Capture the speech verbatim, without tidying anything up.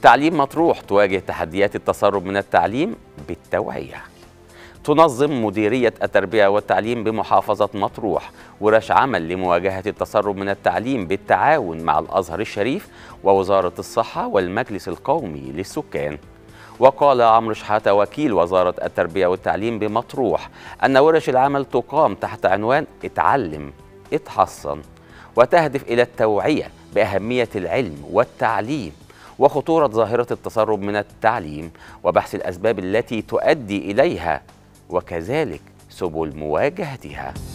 تعليم مطروح تواجه تحديات التسرب من التعليم بالتوعية. تنظم مديرية التربية والتعليم بمحافظة مطروح ورش عمل لمواجهة التسرب من التعليم بالتعاون مع الأزهر الشريف ووزارة الصحة والمجلس القومي للسكان. وقال عمرو شحاتة وكيل وزارة التربية والتعليم بمطروح أن ورش العمل تقام تحت عنوان اتعلم اتحصن، وتهدف إلى التوعية بأهمية العلم والتعليم وخطورة ظاهرة التسرب من التعليم وبحث الأسباب التي تؤدي إليها وكذلك سبل مواجهتها.